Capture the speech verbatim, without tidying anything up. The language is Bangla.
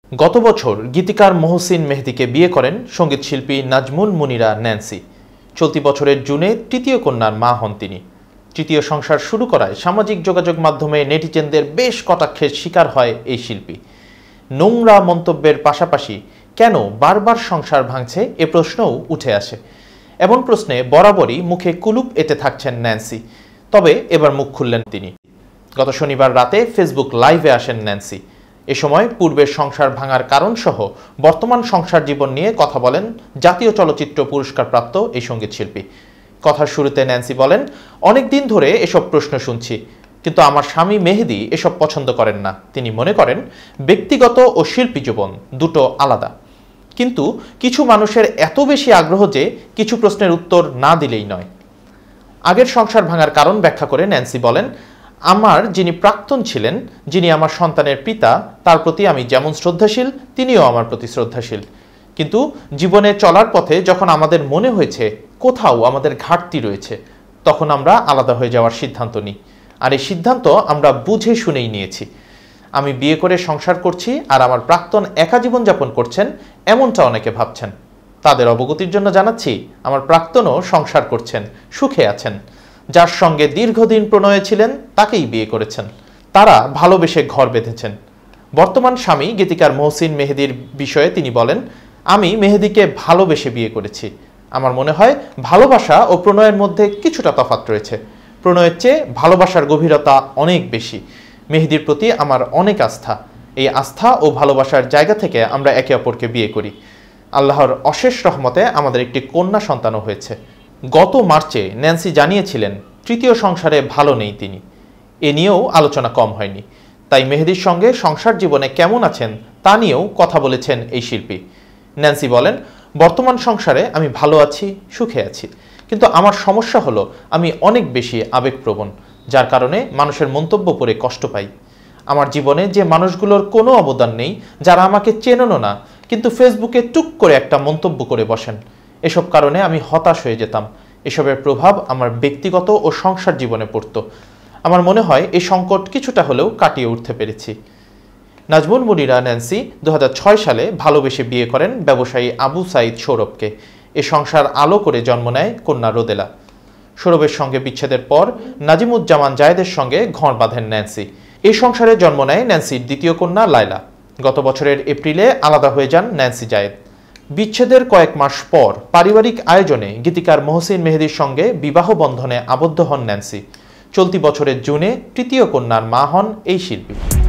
গত বছর গীতিকার মহসিন মেহেদীকে বিয়ে করেন সঙ্গীতশিল্পী নাজমুল মুনিরা ন্যান্সি। চলতি বছরের জুনে তৃতীয় কন্যার মা হন তিনি। তৃতীয় সংসার শুরু করায় সামাজিক যোগাযোগ মাধ্যমে নেটিজেনদের বেশ কটাক্ষের শিকার হয় এই শিল্পী। নোংরা মন্তব্যের পাশাপাশি কেন বারবার সংসার ভাঙছে এ প্রশ্নও উঠে আসে। এমন প্রশ্নে বরাবরই মুখে কুলুপ এঁটে থাকছেন ন্যান্সি। তবে এবার মুখ খুললেন তিনি। গত শনিবার রাতে ফেসবুক লাইভে আসেন ন্যান্সি। এ সময় পূর্বের সংসার ভাঙার কারণ সহ বর্তমান সংসার জীবন নিয়ে কথা বলেন জাতীয় চলচ্চিত্র পুরস্কারপ্রাপ্ত এই সঙ্গীতশিল্পী। কথার শুরুতে ন্যান্সি বলেন, অনেক দিন ধরে এসব প্রশ্ন শুনছি, কিন্তু আমার স্বামী মেহেদী এসব পছন্দ করেন না। তিনি মনে করেন ব্যক্তিগত ও শিল্পী জীবন দুটো আলাদা। কিন্তু কিছু মানুষের এত বেশি আগ্রহ যে কিছু প্রশ্নের উত্তর না দিলেই নয়। আগের সংসার ভাঙার কারণ ব্যাখ্যা করে ন্যান্সি বলেন, আমার যিনি প্রাক্তন ছিলেন, যিনি আমার সন্তানের পিতা, তার প্রতি আমি যেমন শ্রদ্ধাশীল তিনিও আমার প্রতি শ্রদ্ধাশীল। কিন্তু জীবনে চলার পথে যখন আমাদের মনে হয়েছে কোথাও আমাদের ঘাটতি রয়েছে, তখন আমরা আলাদা হয়ে যাওয়ার সিদ্ধান্ত নিই। আর এই সিদ্ধান্ত আমরা বুঝে শুনেই নিয়েছি। আমি বিয়ে করে সংসার করছি আর আমার প্রাক্তন একা জীবনযাপন করছেন, এমনটা অনেকে ভাবছেন। তাদের অবগতির জন্য জানাচ্ছি, আমার প্রাক্তনও সংসার করছেন, সুখে আছেন। যার সঙ্গে দীর্ঘদিন প্রণয়ে ছিলেন তাকেই বিয়ে করেছেন। তারা ভালোবেসে ঘর বেঁধেছেন। বর্তমান স্বামী গীতিকার মহসিন মেহেদীর বিষয়ে তিনি বলেন, আমি মেহেদীকে ভালোবেসে বিয়ে করেছি। আমার মনে হয় ভালোবাসা ও প্রণয়ের মধ্যে কিছুটা তফাৎ রয়েছে। প্রণয়ের চেয়ে ভালোবাসার গভীরতা অনেক বেশি। মেহেদীর প্রতি আমার অনেক আস্থা। এই আস্থা ও ভালোবাসার জায়গা থেকে আমরা একে অপরকে বিয়ে করি। আল্লাহর অশেষ রহমতে আমাদের একটি কন্যা সন্তানও হয়েছে। গত মার্চে ন্যান্সি জানিয়েছিলেন তৃতীয় সংসারে ভালো নেই তিনি। এ নিয়েও আলোচনা কম হয়নি। তাই মেহেদীর সঙ্গে সংসার জীবনে কেমন আছেন তা নিয়েও কথা বলেছেন এই শিল্পী। ন্যান্সি বলেন, বর্তমান সংসারে আমি ভালো আছি, সুখে আছি। কিন্তু আমার সমস্যা হলো আমি অনেক বেশি আবেগপ্রবণ, যার কারণে মানুষের মন্তব্য পড়ে কষ্ট পাই। আমার জীবনে যে মানুষগুলোর কোনো অবদান নেই, যারা আমাকে চেনেনও না, কিন্তু ফেসবুকে টুক করে একটা মন্তব্য করে বসেন, এসব কারণে আমি হতাশ হয়ে যেতাম। এসবের প্রভাব আমার ব্যক্তিগত ও সংসার জীবনে পড়ত। আমার মনে হয় এই সংকট কিছুটা হলেও কাটিয়ে উঠতে পেরেছি। নাজমুল মুনিরা ন্যান্সি দু হাজার ছয় সালে ভালোবেসে বিয়ে করেন ব্যবসায়ী আবু সাইদ সৌরভকে। এ সংসার আলো করে জন্ম নেয় কন্যা রোদেলা। সৌরভের সঙ্গে বিচ্ছেদের পর নাজিমুজ্জামান জায়েদের সঙ্গে ঘর বাঁধেন ন্যান্সি। এই সংসারে জন্ম নেয় ন্যান্সির দ্বিতীয় কন্যা লায়লা। গত বছরের এপ্রিলে আলাদা হয়ে যান ন্যান্সি জায়েদ। বিচ্ছেদের কয়েক মাস পর পারিবারিক আয়োজনে গীতিকার মহসিন মেহেদীর সঙ্গে বিবাহ বন্ধনে আবদ্ধ হন ন্যান্সি। চলতি বছরের জুনে তৃতীয় কন্যার মা হন এই শিল্পী।